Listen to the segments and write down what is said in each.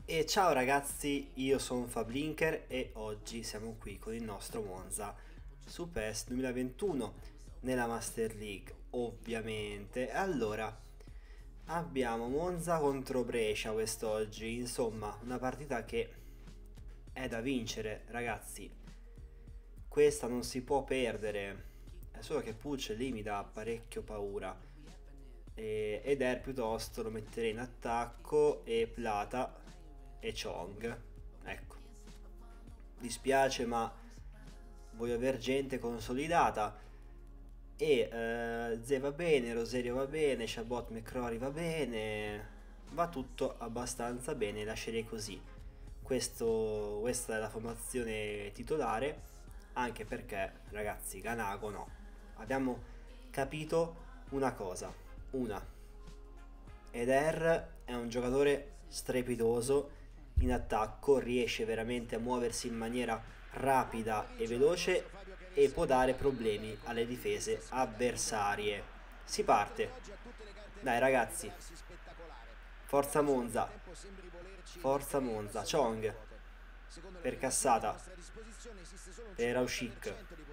E ciao ragazzi, io sono Fablinker e oggi siamo qui con il nostro Monza su PES 2021 nella Master League, ovviamente. Allora, abbiamo Monza contro Brescia quest'oggi, insomma, una partita che è da vincere, ragazzi. Questa non si può perdere. È solo che Pucci lì mi dà parecchio paura. Ed Er piuttosto lo metterei in attacco e Plata e Chong. Ecco, dispiace ma voglio avere gente consolidata. E Ze va bene, Roserio va bene, Chabot McCrory va bene. Va tutto abbastanza bene, lascerei così. Questa è la formazione titolare, anche perché, ragazzi, Ganago no. Abbiamo capito una cosa, una. Eder è un giocatore strepitoso in attacco, riesce veramente a muoversi in maniera rapida e veloce e può dare problemi alle difese avversarie. Si parte. Dai ragazzi. Forza Monza. Forza Monza. Chong. Per Cassata. Per Aushik.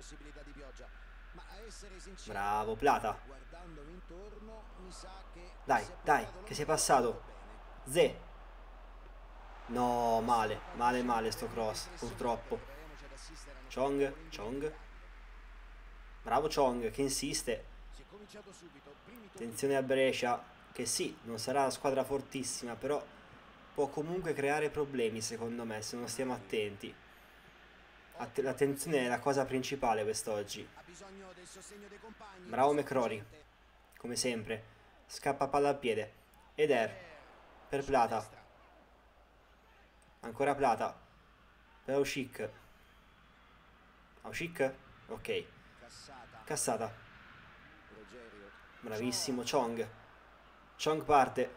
Bravo Plata. Dai, dai, che sei passato. Ze. No, male, male, male sto cross, purtroppo. Chong, Chong. Bravo Chong, che insiste. Attenzione a Brescia, che sì, non sarà una squadra fortissima, però può comunque creare problemi, secondo me, se non stiamo attenti. L'attenzione è la cosa principale quest'oggi. Bravo McCrory, come sempre. Scappa palla al piede. Eder, per Plata. Ancora Plata. Per Aushik. Aushik? Ok. Cassata. Bravissimo Chong. Chong parte.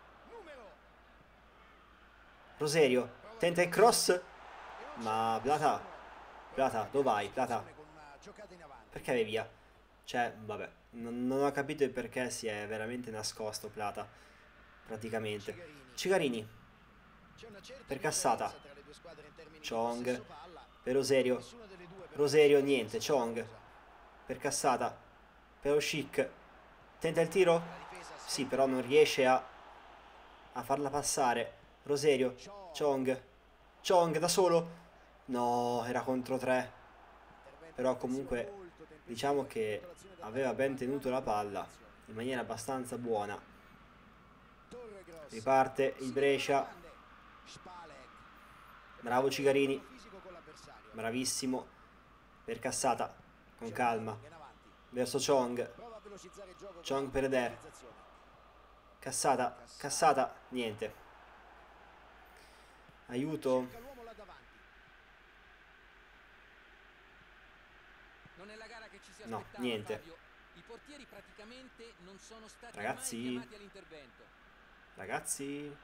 Roserio. Tenta il cross. Ma Plata. Plata, dove vai? Plata. Perché vai via? Cioè, vabbè. Non ho capito il perché si è veramente nascosto Plata. Praticamente. Cigarini. Per Cassata. Chong. Per Roserio. Roserio niente. Chong. Per Cassata. Per Oshik. Tenta il tiro? Sì, però non riesce a farla passare. Roserio. Chong. Chong da solo. No, era contro 3. Però comunque diciamo che aveva ben tenuto la palla in maniera abbastanza buona. Riparte il Brescia. Bravo Cigarini. Bravissimo. Per Cassata. Con calma. Verso Chong. Chong per Eder. Cassata. Cassata. Niente. Aiuto. No, niente. Ragazzi. Ragazzi.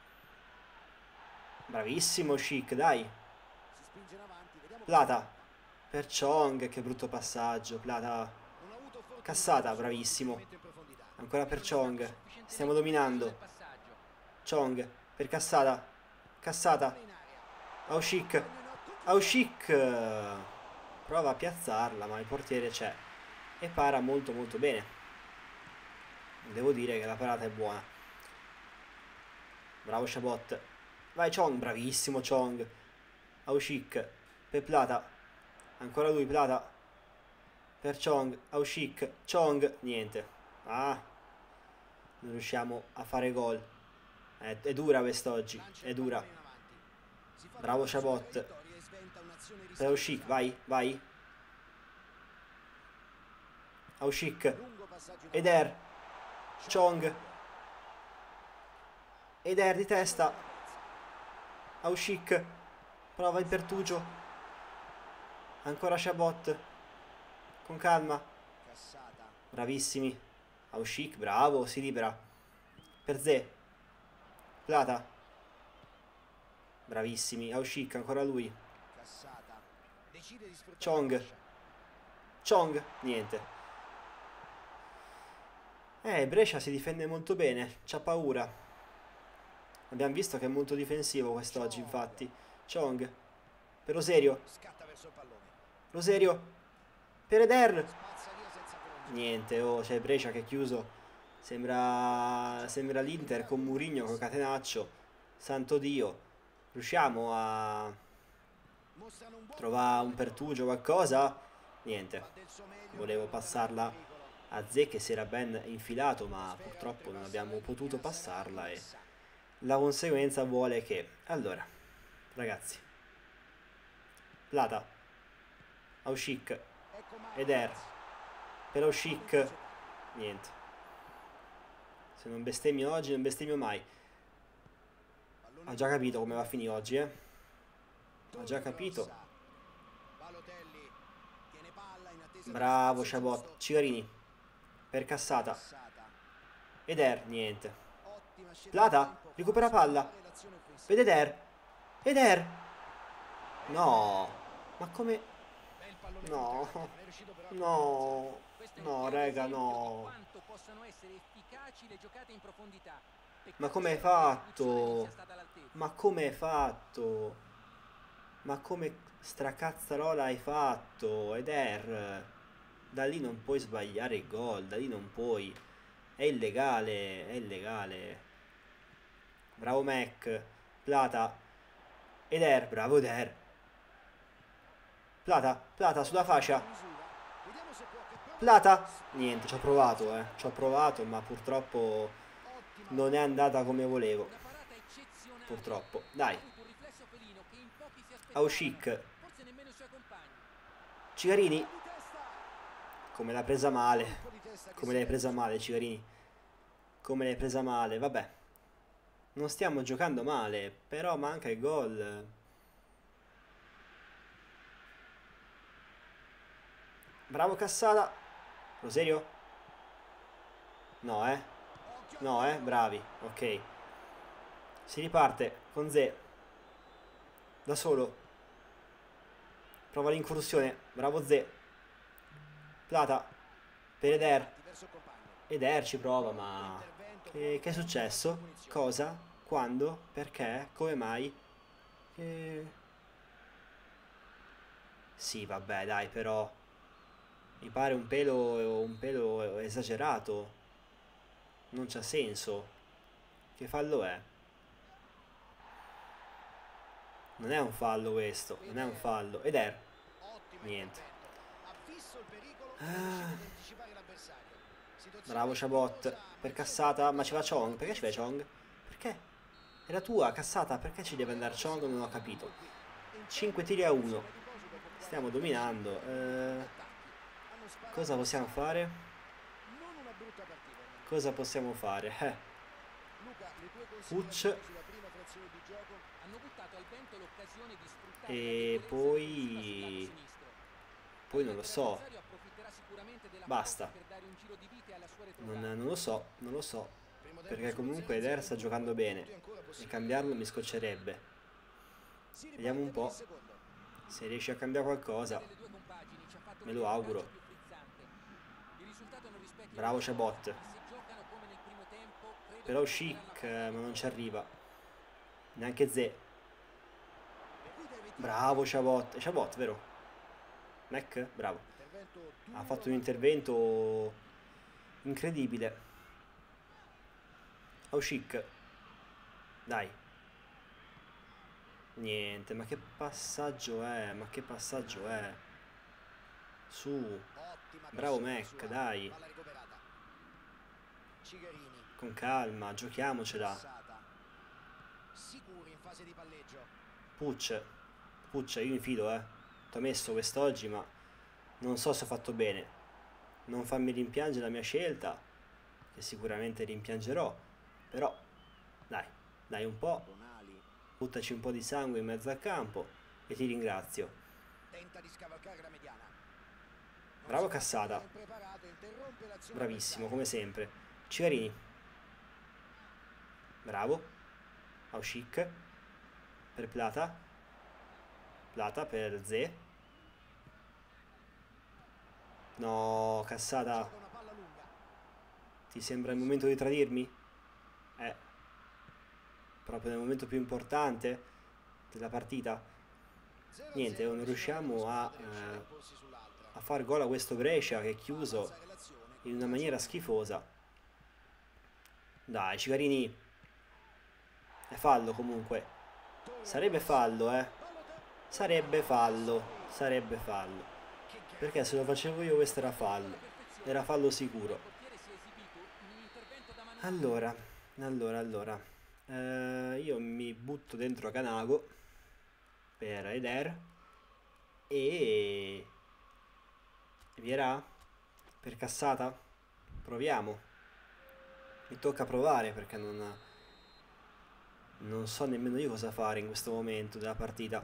Bravissimo Chic, dai. Plata. Per Chong, che brutto passaggio. Plata. Cassata, bravissimo. Ancora per Chong. Stiamo dominando. Chong, per Cassata. Cassata. Aushik. Aushik. Prova a piazzarla, ma il portiere c'è. E para molto molto bene. Devo dire che la parata è buona. Bravo Chabot. Vai Chong, bravissimo Chong. Aushik. Per Plata. Ancora lui, Plata. Per Chong. Aushik. Chong. Niente. Ah. Non riusciamo a fare gol. È dura quest'oggi. È dura. Bravo Chabot. Per Aushik. Vai, vai. Aushik. Eder. Chong. Eder di testa. Aushik. Prova il pertugio. Ancora Chabot. Con calma. Bravissimi. Aushik, bravo, si libera. Per Ze. Plata. Bravissimi. Aushik, ancora lui. Chong. Chong, niente. Brescia si difende molto bene. C'ha paura. Abbiamo visto che è molto difensivo quest'oggi, infatti. Chong. Per Roserio. Roserio. Per Eder. Niente, oh, c'è Brescia che è chiuso. Sembra l'Inter con Mourinho, con Catenaccio. Santo Dio. Riusciamo a trovare un pertugio, qualcosa? Niente. Volevo passarla a Ze che si era ben infilato, ma purtroppo non abbiamo potuto passarla e la conseguenza vuole che... Allora, ragazzi. Plata. Aushik. Eder. Per Aushik. Niente. Se non bestemmio oggi, non bestemmio mai. Ha già capito come va a finire oggi, eh? Ha già capito. Bravo, Chabot. Cigarini. Per Cassata. Eder, niente. Plata, recupera palla. Vede Eder. Eder. No. Ma come... No. No. No, raga, no. Ma come hai fatto? Ma come hai fatto? Ma come stracazzarola hai fatto? Eder, da lì non puoi sbagliare il gol, da lì non puoi. È illegale, è illegale. Bravo Mac. Plata. Eder, bravo Eder. Plata, Plata sulla fascia. Plata. Niente, ci ho provato, ci ho provato, ma purtroppo non è andata come volevo. Purtroppo. Dai. Aushik. Cigarini. Come l'ha presa male. Come l'hai presa male, Cigarini. Come l'hai presa male. Vabbè. Non stiamo giocando male. Però manca il gol. Bravo Cassata. Roserio? No, No, bravi. Ok. Si riparte con Ze. Da solo. Prova l'incursione. Bravo Ze. Plata. Per Eder. Eder ci prova, ma... Che è successo? Cosa? Quando? Perché? Come mai? Che... Sì, vabbè, dai, però... Mi pare un pelo esagerato. Non c'ha senso. Che fallo è? Non è un fallo questo. Non è un fallo. Eder. Niente. Ah. Bravo Chabot. Per Cassata. Ma ci va Chong. Perché ci va Chong? Perché? Era tua Cassata. Perché ci deve andare Chong? Non ho capito. 5 tiri a 1. Stiamo dominando. Cosa possiamo fare? Cosa possiamo fare? Pucci. E poi... Poi non lo so. Basta. Non lo so, non lo so. Perché comunque Eder sta giocando bene. E cambiarlo mi scoccerebbe. Vediamo un po'. Se riesce a cambiare qualcosa. Me lo auguro. Bravo Chabot. Però Chic, ma non ci arriva. Neanche Ze. Bravo Chabot. È Chabot, vero? Mac? Bravo. Ha fatto un intervento incredibile. Aushik. Dai. Niente, ma che passaggio è? Ma che passaggio è? Su. Bravo Mac, dai. Con calma, giochiamocela. Pucci. Pucci, io mi fido, Ti ho messo quest'oggi, ma non so se ho fatto bene. Non farmi rimpiangere la mia scelta, che sicuramente rimpiangerò. Però, dai un po'. Buttaci un po' di sangue in mezzo al campo e ti ringrazio. Bravo Cassata. Bravissimo, come sempre. Cigarini. Bravo. Aushik. Per Plata. Plata per Ze. No, Cassata. Ti sembra il momento di tradirmi? proprio nel momento più importante della partita. Niente, non riusciamo a far gol a questo Brescia che è chiuso in una maniera schifosa. Dai, Cicarini. È fallo comunque. Sarebbe fallo, Sarebbe fallo. Sarebbe fallo. Perché se lo facevo io questo era fallo. Era fallo sicuro. Allora. Io mi butto dentro Canago per Eder. E Vierà per Cassata. Proviamo. Mi tocca provare perché non so nemmeno io cosa fare in questo momento della partita.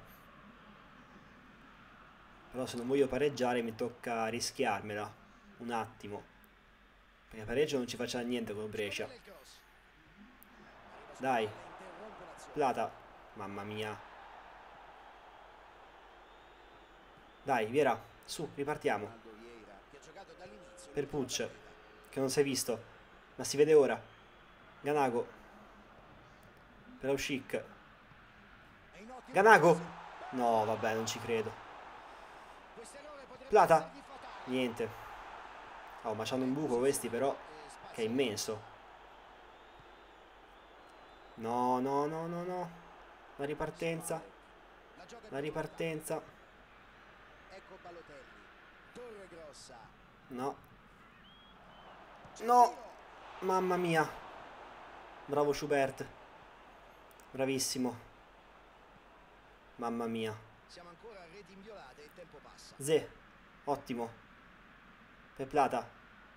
Però se non voglio pareggiare mi tocca rischiarmela un attimo. Perché pareggio non ci faccia niente con Brescia. Dai. Plata. Mamma mia. Dai, Viera. Su, ripartiamo. Per Pucci, che non si è visto. Ma si vede ora. Ganago. Per Aushik. Ganago. No, vabbè, non ci credo. Plata. Niente. Oh, ma c'hanno un buco questi però, che è immenso. No. La ripartenza. No. Mamma mia. Bravo Schubert. Bravissimo. Mamma mia. Siamo ancora a reti inviolate e il tempo passa. Ze. Ottimo. Per Plata.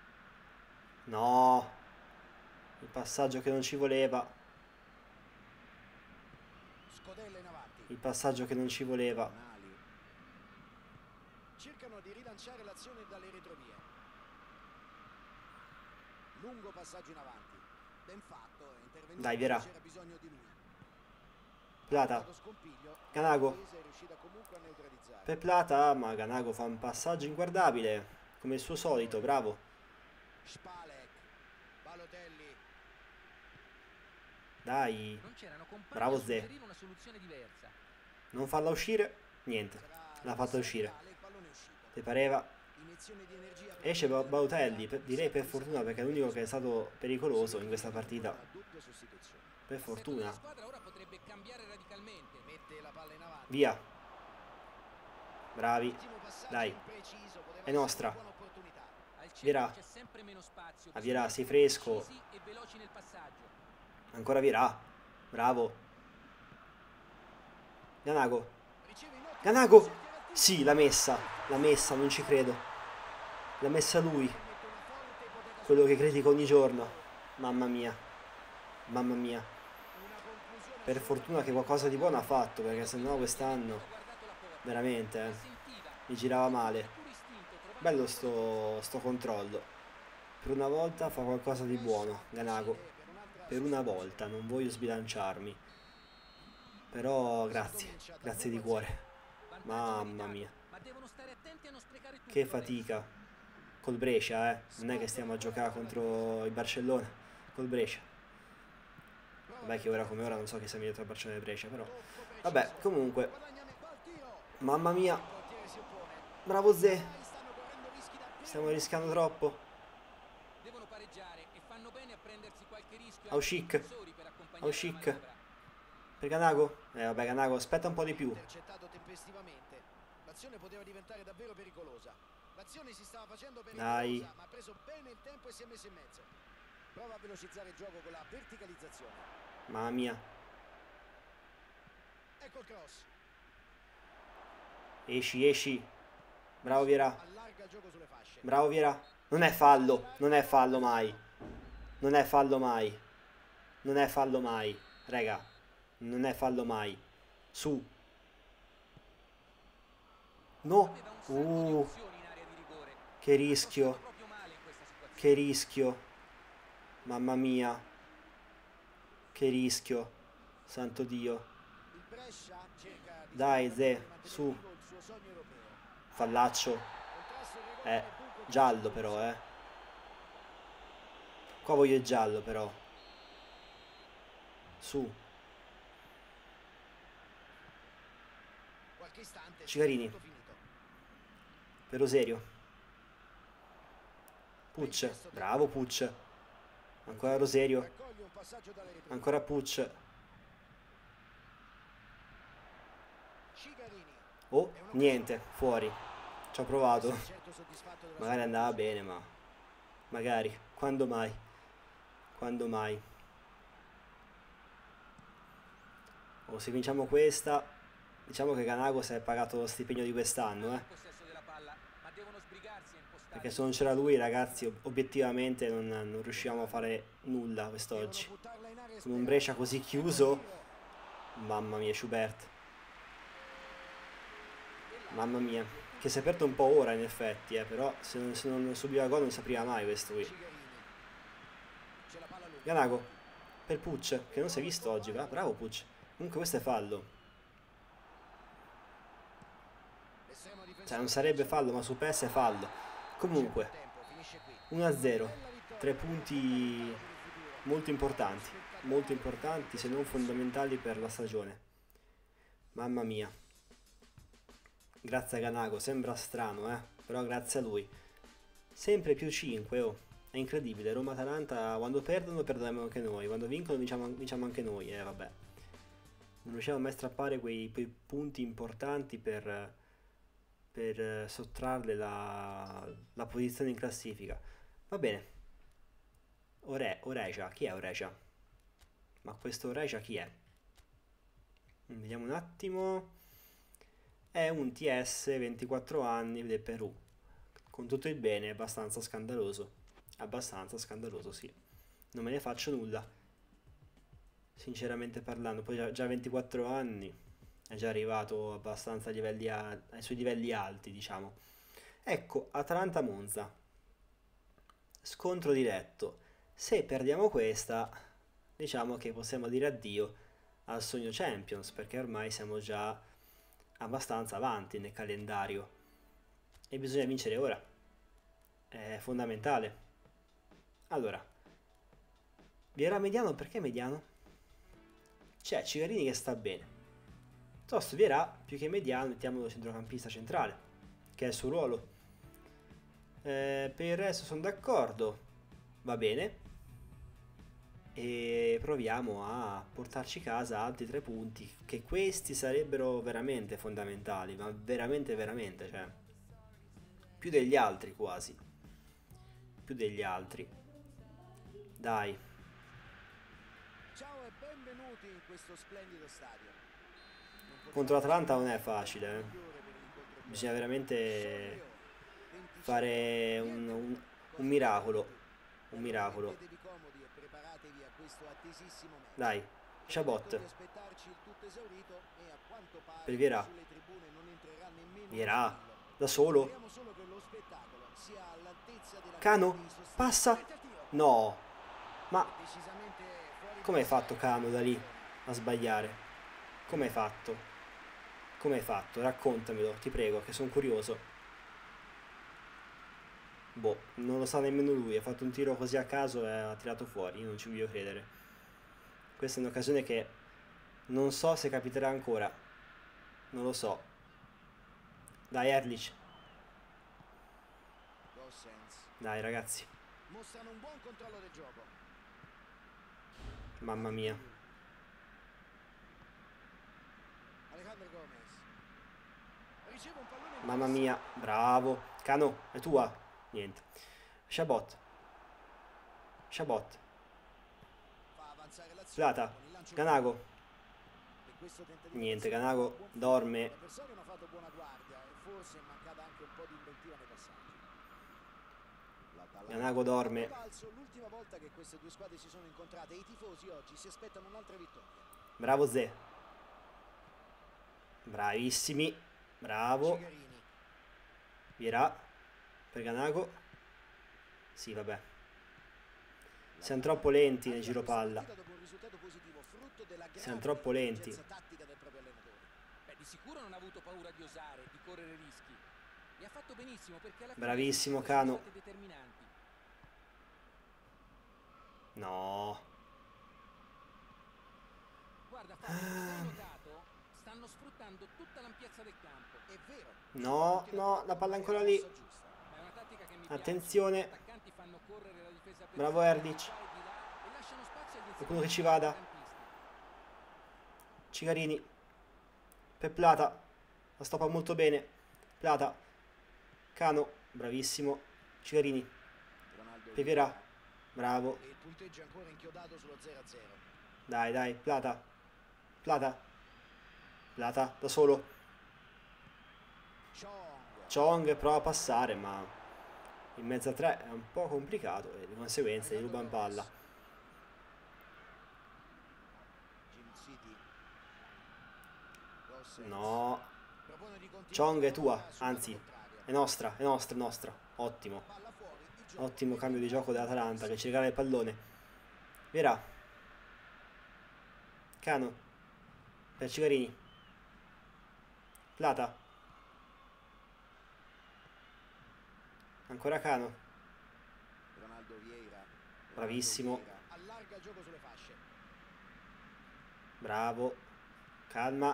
No. Il passaggio che non ci voleva. Il passaggio che non ci voleva. Cercano di rilanciare l'azione dalle retrovie. Lungo passaggio in avanti. Ben fatto, è intervenuto. Dai, Viera. Plata. Ganago. Per Plata, ma Ganago fa un passaggio inguardabile, come il suo solito, bravo. Dai. Bravo Ze. Non farla uscire? Niente. L'ha fatta uscire. Ti pareva? Esce Balotelli, direi per fortuna perché è l'unico che è stato pericoloso in questa partita. Per fortuna. Via. Bravi. Dai. È nostra. Vierà. A Vierà, sei fresco. Ancora Vierà. Bravo. Ganago. Ganago. Sì, l'ha messa. L'ha messa, non ci credo. L'ha messa lui. Quello che critico ogni giorno. Mamma mia. Mamma mia. Per fortuna che qualcosa di buono ha fatto, perché sennò quest'anno veramente mi girava male. Bello sto controllo. Per una volta fa qualcosa di buono Ganago. Per una volta, non voglio sbilanciarmi. Però grazie. Grazie di cuore. Mamma mia. Che fatica. Col Brescia, Non è che stiamo a giocare contro il Barcellona. Col Brescia. Vabbè che ora come ora non so che sia meglio tra Barcellona e Brescia, però. Vabbè, comunque. Mamma mia. Bravo Ze. Stiamo rischiando troppo. Aushik. Aushik. Per Ganago. Vabbè, Ganago, aspetta un po' di più. L'azione poteva diventare davvero pericolosa. L'azione si stava facendo pericolosa, ma ha preso bene il tempo e si è messo in mezzo. Prova a velocizzare il gioco con la verticalizzazione. Mamma mia. Ecco il cross. Esci. Bravo Viera. Bravo Viera. Non è fallo. Non è fallo mai. Non è fallo mai. Non è fallo mai. Raga. Non è fallo mai. Su. No. Che rischio. Che rischio. Mamma mia. Che rischio. Santo Dio. Dai Ze. Su. Fallaccio. Giallo però, Qua voglio il giallo però. Su. Cigarini. Per Roserio. Pucci. Bravo Pucci. Ancora Roserio. Ancora Pucci. Oh, niente, fuori. Ci ho provato. Magari andava bene, ma... magari. Quando mai? Quando mai? O se vinciamo questa, diciamo che Ganago si è pagato lo stipendio di quest'anno, Perché se non c'era lui, ragazzi, obiettivamente non riuscivamo a fare nulla quest'oggi. Con un Brescia così chiuso, mamma mia, Schubert. Mamma mia. Che si è aperto un po' ora, in effetti, però se non subiva gol non si apriva mai questo qui. Ganago, per Pucci, che non si è visto oggi, bravo Pucci. Comunque questo è fallo. Cioè non sarebbe fallo, ma su PES è fallo. Comunque, 1-0. 3 punti molto importanti, se non fondamentali per la stagione. Mamma mia. Grazie a Ganago, sembra strano, però grazie a lui. Sempre più 5, oh. È incredibile, Roma-Atalanta quando perdono anche noi, quando vincono vinciamo anche noi, vabbè. Non riusciamo mai a strappare quei punti importanti per sottrarle la posizione in classifica. Va bene. Oreja, chi è Oreja? Ma questo Oreja chi è? Vediamo un attimo. È un TS 24 anni del Perù. Con tutto il bene, è abbastanza scandaloso. Abbastanza scandaloso, sì. Non me ne faccio nulla. Sinceramente parlando, poi già 24 anni, è già arrivato abbastanza ai suoi livelli alti, diciamo. Ecco, Atalanta-Monza. Scontro diretto. Se perdiamo questa, diciamo che possiamo dire addio al sogno Champions, perché ormai siamo già abbastanza avanti nel calendario e bisogna vincere ora. È fondamentale. Allora, Vieira mediano, perché mediano? C'è Cigarini che sta bene. Tosto Vieira, più che mediano, mettiamolo centrocampista centrale, che è il suo ruolo. Per il resto sono d'accordo, va bene. E proviamo a portarci a casa altri 3 punti, che questi sarebbero veramente fondamentali, ma veramente, veramente, cioè, più degli altri quasi. Più degli altri. Dai. Ciao e benvenuti in questo splendido stadio. Contro l'Atalanta non è facile, Bisogna veramente fare un miracolo. Un miracolo. Dai, Chabot. Per Vieira. Vieira, da solo. Cano, passa. No. Ma come hai fatto Cano da lì a sbagliare? Come hai fatto? Come hai fatto? Raccontamelo, ti prego, che sono curioso. Boh, non lo sa nemmeno lui, ha fatto un tiro così a caso e ha tirato fuori, io non ci voglio credere. Questa è un'occasione che non so se capiterà ancora. Non lo so. Dai Erlich. Dai ragazzi. Mamma mia. Mamma mia, bravo. Cano, è tua. Niente. Chabot. Chabot. Plata. Ganago. Niente, Ganago dorme. Ganago dorme. Bravo Ze. Bravissimi. Bravo. Vierà. Per Ganago. Sì, vabbè. Siamo troppo lenti nel giro palla. Siamo troppo lenti. Di sicuro non ha avuto paura di osare, di correre rischi. E ha fatto benissimo perché alla fine Bravissimo Cano. sono state determinanti. No. Guarda Fabio, hai notato? Stanno sfruttando tutta l'ampiezza del campo. È vero. No, no, la palla ancora lì. Ma è una tattica che mi piace. Attenzione. Gli attaccanti fanno correre la difesa per Bravo Erdic. e lasciano spazio agli Qualcuno che ci esterni vada. campisti. Cigarini. Per Plata. La stoppa molto bene. Plata. Cano. Bravissimo. Cigarini. Per Vieira. Bravo. E il punteggio è ancora inchiodato sullo 0-0. Dai, dai. Plata. Plata. Plata. Da solo. Chong prova a passare, ma in mezzo a tre è un po' complicato e di conseguenza gli ruba in palla. No. Chong è tua, anzi, è nostra, è nostra, è nostra. Ottimo. Ottimo cambio di gioco dell'Atalanta che ci regala il pallone. Vieira. Cano. Per Cigarini. Plata. Ancora Cano. Bravissimo. Allarga il gioco sulle fasce. Bravo. Calma.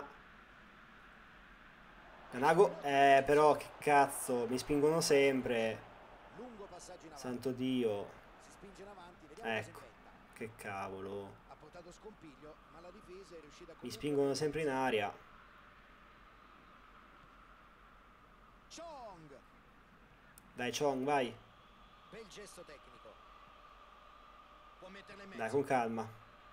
Canago. Però che cazzo. Mi spingono sempre. Lungo passaggio in avanti. Santo Dio. Si spinge in avanti, vediamo Ecco. cosa inventa. Che cavolo. Ha portato scompiglio, ma la difesa è riuscita a Mi spingono sempre in aria. Chong. Dai Chong, vai. Bel gesto tecnico. Può metterla in mezzo. Dai, con calma.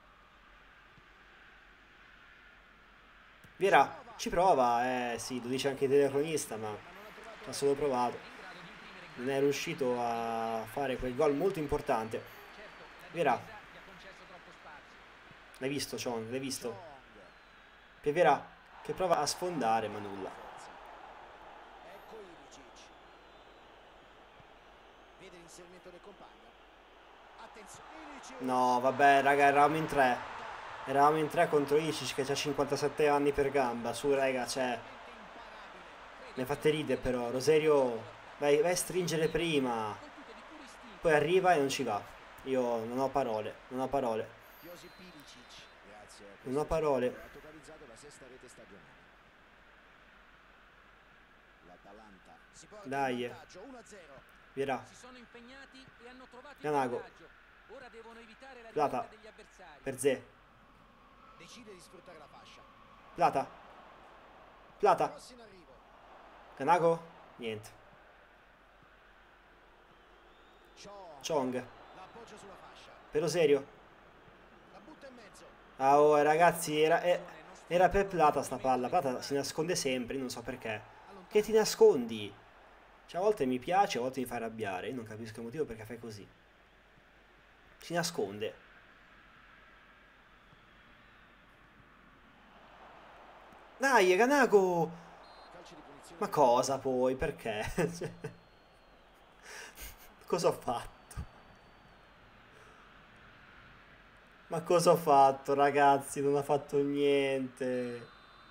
Vieira, ci prova. Sì, lo dice anche il telecronista, ma ha solo provato. Non è riuscito a fare quel gol molto importante. Vieira. L'hai visto, Chong? L'hai visto? Vieira che prova a sfondare, ma nulla. Ecco Ilicic. Vede l'inserimento del compagno. Attenzione, Ilicic. No, vabbè, raga, eravamo in tre. Eravamo in tre contro Ilicic che ha 57 anni per gamba. Su, raga, cioè... Ne fate ridere, però. Roserio, vai a stringere prima. Poi arriva e non ci va. Io non ho parole, non ho parole. Josip Ilicic. Grazie. Non ho parole. Ha totalizzato la sesta rete stagionale. L'Atalanta si porta Dai. in vantaggio 1-0. Vieira. Si sono impegnati e hanno trovato il Canago. vantaggio. Ora devono evitare la Plata. rimonta degli avversari. Per Ze. Decide di sfruttare la fascia. Plata. Plata. Cross in arrivo. Canago. Niente. Chong. Chong. La appoggia sulla fascia. Per Roserio. La butta in mezzo. Ah, oh, ragazzi, era per Plata sta palla. Plata si nasconde sempre, io non so perché. Che ti nascondi? Cioè, a volte mi piace, a volte mi fa arrabbiare. Io non capisco il motivo perché fai così. Si nasconde. Dai, Canago! Calcio di punizione. Ma cosa poi? Perché? Cosa ho fatto? Ma cosa ho fatto, ragazzi? Non ho fatto niente.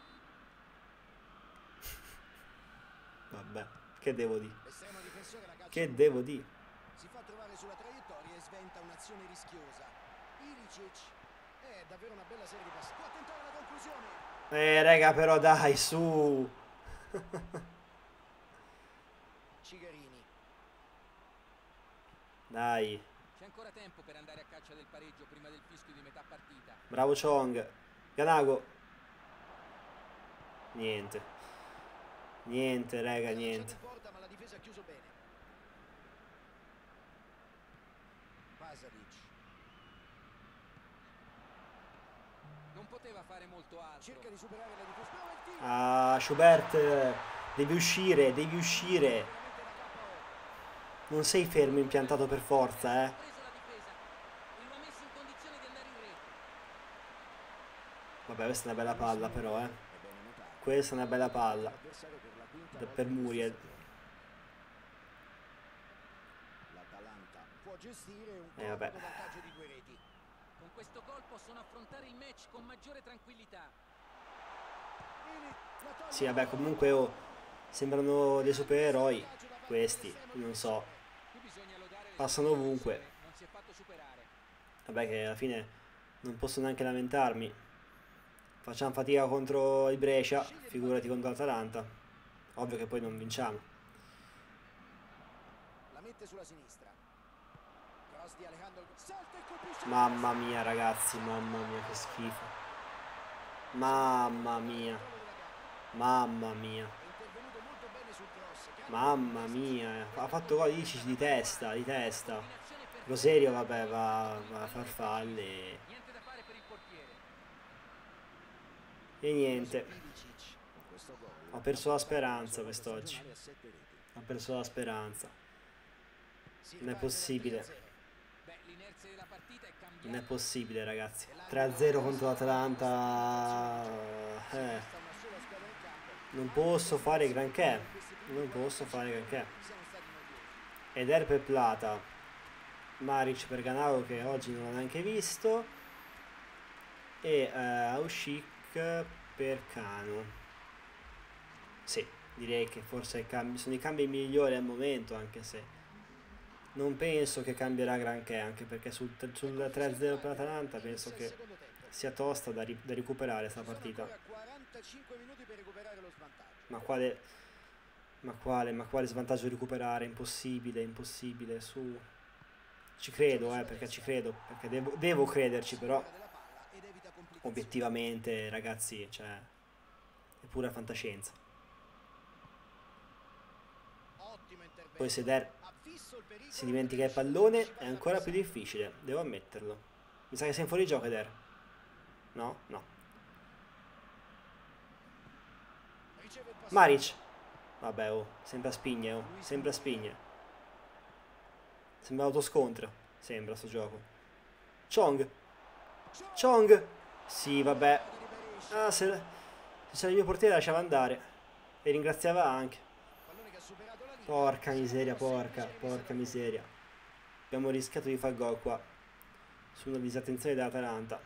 Vabbè, che devo dire? L'estremo difensore la calcia. Che devo dire? Si fa trovare sulla traiettoria e sventa un'azione rischiosa. Ilicic. È davvero una bella serie di passi. Può tentare la conclusione. Raga, però dai, su. Cigarini. Dai, C'è ancora tempo per andare a caccia del pareggio prima del fischio di metà partita. bravo Chong. Canago. Niente. Niente, raga, niente. In porta, ma la difesa ha chiuso bene. Pasadic. Non poteva fare molto altro. Cerca di superare la difesa. Prova il tiro. Ah, Schubert, devi uscire, devi uscire. Veramente da capo. Non sei fermo impiantato per forza, Ha preso la difesa e lo ha messo in condizione di andare in rete. Vabbè, questa è una bella palla però, È bene notato. Questa è una bella palla. L'avversario per la quinta volta Per in questa Muriel. stagione. L'Atalanta può gestire un Vabbè. comodo vantaggio di 2 reti. Con questo gol possono affrontare il match con maggiore tranquillità. La toglie. Sì, vabbè, comunque sembrano dei supereroi questi, non so. Qui bisogna lodare le Passano sue ovunque. persone, non si è fatto superare. Vabbè, che alla fine non posso neanche lamentarmi. Facciamo fatica contro il Brescia, figurati contro l'Atalanta. Ovvio che poi non vinciamo. La mette sulla sinistra. Cross di Alejandro. Salta e colpisce. Mamma mia ragazzi, mamma mia che schifo. Mamma mia. Mamma mia. È intervenuto molto bene sul cross. Mamma mia. Ha fatto gol Ilicic di testa, di testa. Roserio vabbè va a farfalle. Niente da fare per il portiere. E niente. Questo gol. Ho perso la speranza quest'oggi. Stagionale a 7 reti. Ho perso la speranza. Si Non è riparte possibile. dal 3-0. Beh, l'inerzia della partita è cambiata. Non è possibile ragazzi. 3-0 contro l'Atalanta. Sta una sola squadra in campo. Non posso fare granché. Non posso fare granché. Siamo stati noiosi. Eder per Plata. Maric per Ganaro che oggi non l'ho neanche visto. E Aushik per Cano. Sì, direi che forse sono i cambi migliori al momento, anche se non penso che cambierà granché, anche perché sul 3-0 per l'Atalanta penso che Secondo tempo. sia tosta da recuperare sta Sono partita. ancora 45 minuti per recuperare lo svantaggio. Ma quale svantaggio recuperare? Impossibile, impossibile, su. Ci credo, perché ci credo, perché devo crederci, però Della palla ed evita complicazioni. obiettivamente, ragazzi, cioè, è pura fantascienza. Ottimo intervento. Poi se Der Ha visto il pericolo si dimentica ed il è riuscito pallone ad è ancora più anticipare difficile, devo ammetterlo. Mi sa che sei in fuorigioco, Der. No? No. l'avversario. Riceve il passaggio. Maric. Vabbè, oh, sempre a spigne, oh, sempre a spigne. Sembra autoscontro, sembra sto gioco. Chong. Chong. Sì, vabbè. Ah, se c'era il mio portiere lasciava andare. E ringraziava anche. Pallone che ha superato la linea. Porca miseria, porca miseria. Abbiamo rischiato di far gol qua. Su una disattenzione dell'Atalanta.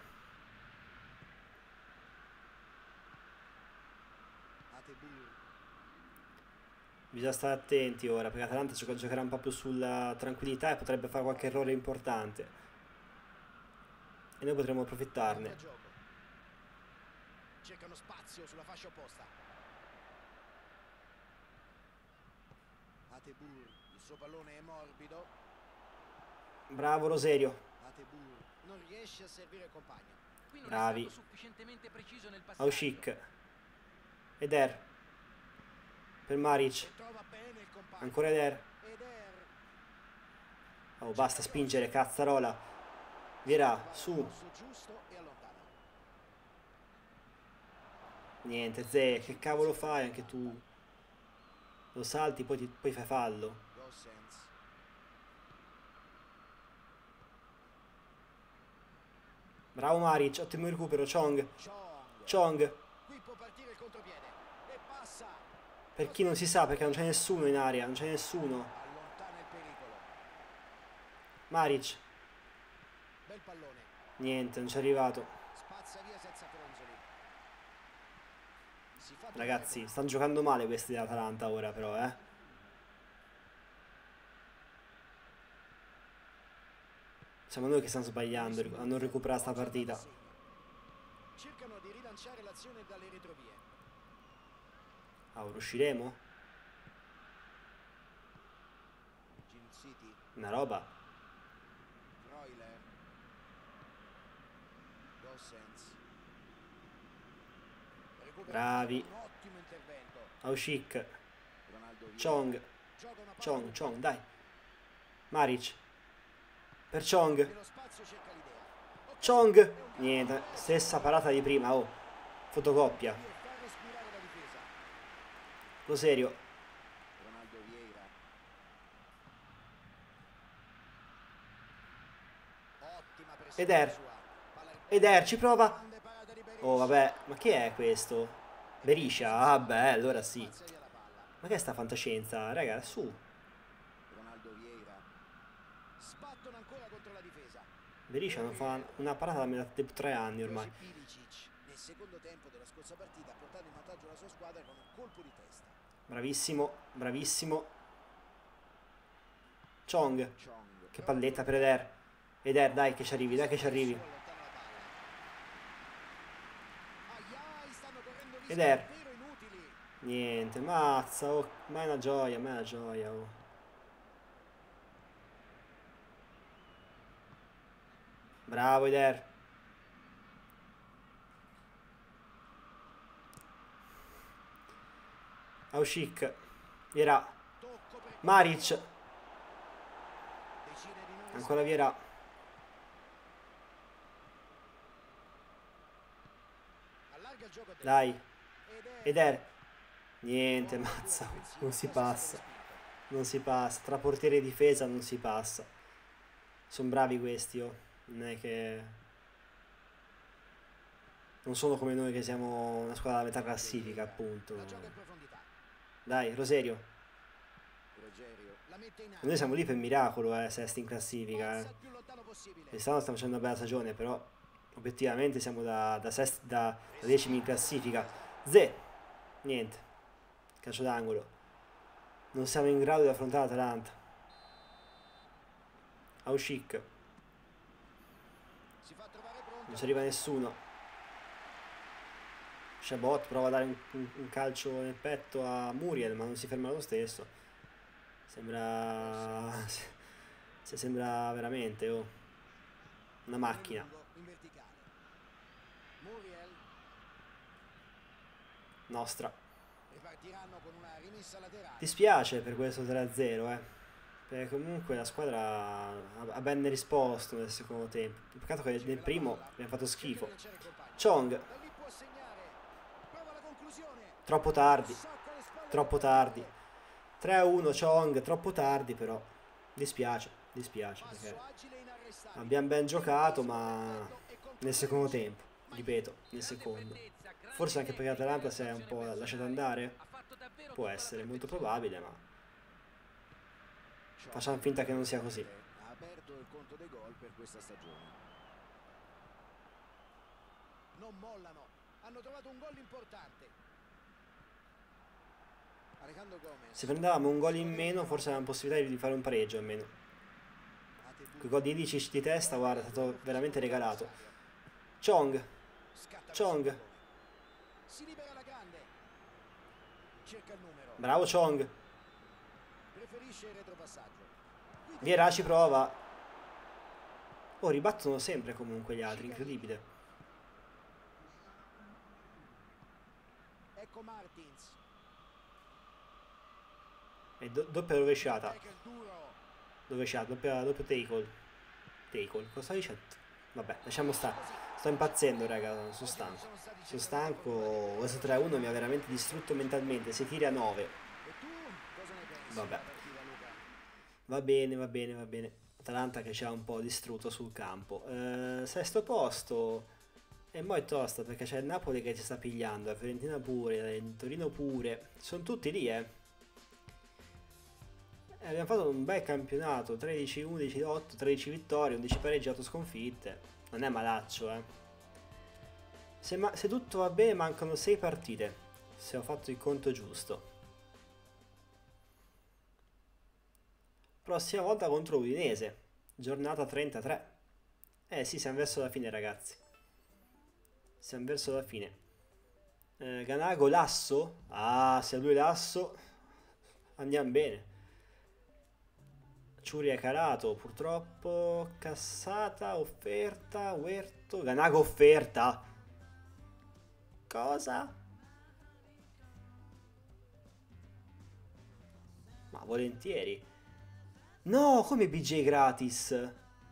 Atebur. Bisogna stare attenti ora, perché l'Atalanta giocherà un po' più sulla tranquillità e potrebbe fare qualche errore importante. E noi potremmo approfittarne. Cambia gioco. Cercano spazio sulla fascia opposta. Atebur. Il suo pallone è morbido. Bravo Roserio. Atebur non riesce a servire il compagno. Qui non Bravi. è stato sufficientemente preciso nel passaggio. Aushik. Eder. Per Maric. E trova bene il compagno. Ancora Eder. Eder. Oh, basta spingere, cazzarola. Vierà, su. Posto giusto e allontana. Niente, Ze, che cavolo fai anche tu? Lo salti, poi fai fallo. Gossens. Bravo Maric, ottimo recupero, Chong. Chong. Chong. Qui può partire il contropiede. E passa. Per chi non si sa, perché non c'è nessuno in area, non c'è nessuno. Allontana il pericolo. Maric. Bel pallone. Niente, non ci è arrivato. Spazza via senza fronzoli. Si fa Ragazzi, stanno giocando male questi dell'Atalanta ora però, Siamo noi che stiamo sbagliando a non recuperare sta partita. Cercano di rilanciare l'azione dalle retrovie. Ah, riusciremo? Gil City. Una roba. Freuler. Gossens. Recupera Bravi. un ottimo intervento. Aushik. Ronaldo Vieira. Chong. Gioca una palla Chong, dai. Maric. Per Chong. nello spazio, cerca l'idea. Chong. Niente, stessa parata di prima, oh. Fotocopia. E fa respirare la difesa. Roserio. Ronaldo Vieira. Ottima pressione Eder. sua. Palla Eder, ci prova. grande parata di Berisha. Oh, vabbè, ma chi è questo? Berisha? Ah, beh, allora sì. Spazza via la palla. Ma che è sta fantascienza? Raga, su. Ronaldo Vieira. Sbattono ancora contro la difesa. Berisha non fa una parata da 3 anni ormai. Josip Ilicic nel secondo tempo della scorsa partita ha portato in vantaggio la sua squadra con un colpo di testa. Bravissimo, bravissimo. Chong. Chong. Che palletta per Eder. Eder, dai che ci arrivi, dai che ci arrivi. Allontana la palla. Ed è niente, mazza, oh, ma è una gioia, ma è una gioia, oh. Bravo Eder. Aushik. Vierà. Maric. Ancora Vierà. Dai. Eder. Niente, mazza. Non si passa. Non si passa. Tra portiere e difesa non si passa. Sono bravi questi, oh. Non è che... Non sono come noi che siamo una squadra a metà classifica, appunto. Dai, Roserio. Noi siamo lì per miracolo, sesti in classifica, Quest'anno stiamo facendo una bella stagione, però obiettivamente siamo da decimi in classifica. Ze. Niente. Calcio d'angolo. Non siamo in grado di affrontare l'Atalanta. Aushik. Non ci arriva nessuno. Chabot prova a dare un calcio nel petto a Muriel, ma non si ferma lo stesso. Sembra veramente una macchina. Nostra. Dispiace per questo 3-0, perché comunque la squadra ha ben risposto nel secondo tempo. Peccato che nel primo abbiamo fatto schifo. Chong. Troppo tardi. Troppo tardi. 3-1 Chong, troppo tardi però. Dispiace perché abbiamo ben giocato, ma nel secondo tempo, ripeto, nel secondo. Forse anche perché l'Atalanta si è un po' lasciata andare? Può essere, molto probabile, ma facciamo finta che non sia così. Ha aperto il conto dei gol per questa stagione. Non mollano, hanno trovato un gol importante. Se prendevamo un gol in meno, forse avevamo possibilità di fare un pareggio almeno. Quel gol di Ilicic di testa, guarda, è stato veramente regalato. Chong. Bravo Chong. Vierà ci prova. Oh, ribattono sempre comunque gli altri, incredibile. Ecco Martins. E doppia rovesciata. Rovesciata, doppio tackle. Cosa stai dicendo? Vabbè, lasciamo stare. Sto impazzendo, raga, sono stanco. Sono stanco. Questo 3-1 mi ha veramente distrutto mentalmente. Si tira a 9. Vabbè. Va bene. Atalanta che ci ha un po' distrutto sul campo. Sesto posto. E mo' è tosta perché c'è il Napoli che ci sta pigliando. La Fiorentina pure, il Torino pure. Sono tutti lì, Abbiamo fatto un bel campionato, 13, 11, 8, 13 vittorie, 11 pareggi, 8 sconfitte. Non è malaccio, Se tutto va bene mancano 6 partite, se ho fatto il conto giusto. Prossima volta contro Udinese, giornata 33. Sì, siamo verso la fine, ragazzi. Siamo verso la fine. Ganago, Lasso? Ah, se lui Lasso andiamo bene. Ciuri è calato, purtroppo. Cassata, offerta, Huerto. Ganago offerta. Cosa? Ma volentieri. No, come BJ gratis?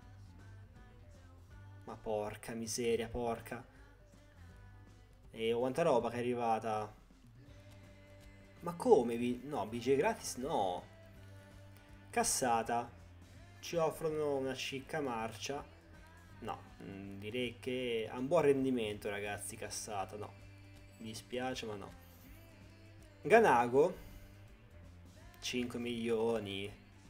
Ma porca miseria, porca. E quanta roba che è arrivata. Ma come? No, BJ gratis no. Cassata. Ci offrono una scicca marcia. No, direi che ha un buon rendimento, ragazzi. Cassata, no. Mi dispiace, ma no. Ganago 5 milioni.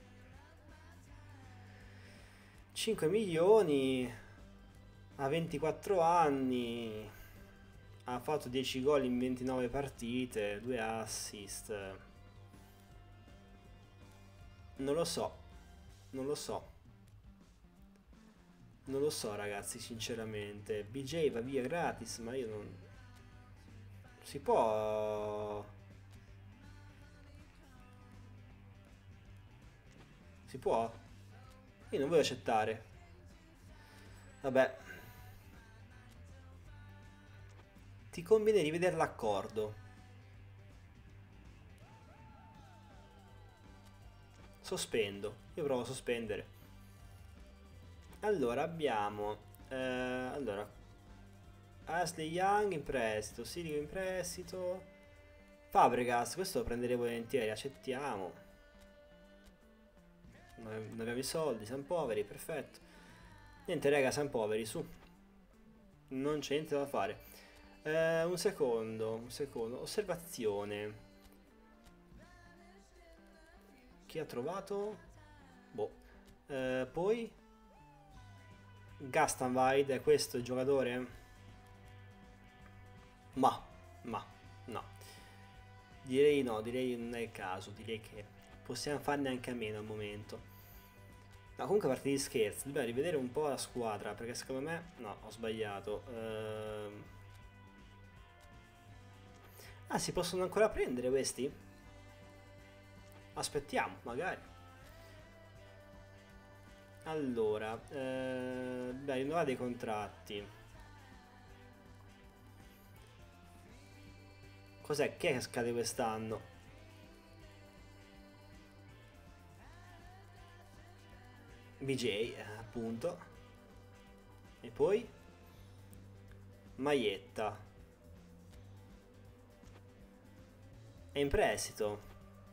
5 milioni. Ha 24 anni. Ha fatto 10 gol in 29 partite, 2 assist. Non lo so ragazzi, sinceramente. BJ va via gratis, ma io non... Si può... Si può? Io non voglio accettare. Vabbè. Ti conviene rivedere l'accordo. Sospendo. Io provo a sospendere. Allora abbiamo... allora... Ashley Young in prestito. Sirico in prestito. Fabregas. Questo lo prenderei volentieri. Accettiamo. Non abbiamo i soldi. Siamo poveri. Perfetto. Niente raga, siamo poveri. Su. Non c'è niente da fare. Un secondo. Osservazione. Chi ha trovato? Boh. Poi Gastanwide, è questo il giocatore? Ma no. Direi no, direi non è il caso, direi che possiamo farne anche a meno al momento. No, comunque a parte gli scherzi, dobbiamo rivedere un po' la squadra, perché secondo me... No, ho sbagliato. Ah, si possono ancora prendere questi? Aspettiamo, magari. Allora, beh, rinnovate i contratti. Cos'è? Che scade quest'anno? BJ, appunto. E poi? Maietta. È in prestito.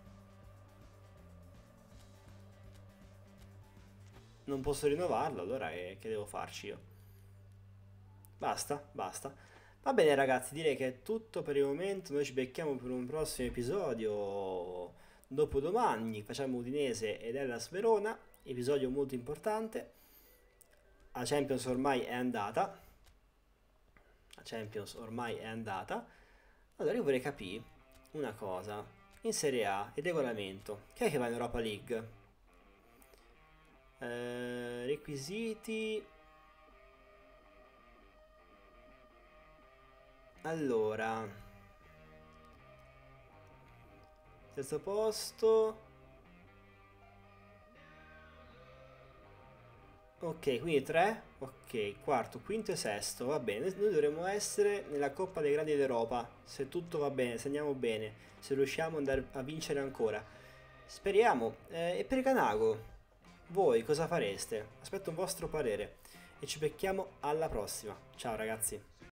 Non posso rinnovarlo, allora che devo farci io? Basta. Va bene ragazzi, direi che è tutto per il momento. Noi ci becchiamo per un prossimo episodio dopodomani. Facciamo Udinese ed Hellas Verona. Episodio molto importante. La Champions ormai è andata. Allora io vorrei capire una cosa. In Serie A, il regolamento. Chi è che va in Europa League? Requisiti. Allora, terzo posto. Ok, quindi 3. Ok, quarto, quinto e sesto. Va bene, noi dovremmo essere nella Coppa dei Grandi d'Europa. Se tutto va bene, se andiamo bene, se riusciamo ad andare a vincere ancora. Speriamo. E per Canago, voi cosa fareste? Aspetto un vostro parere e ci becchiamo alla prossima. Ciao ragazzi.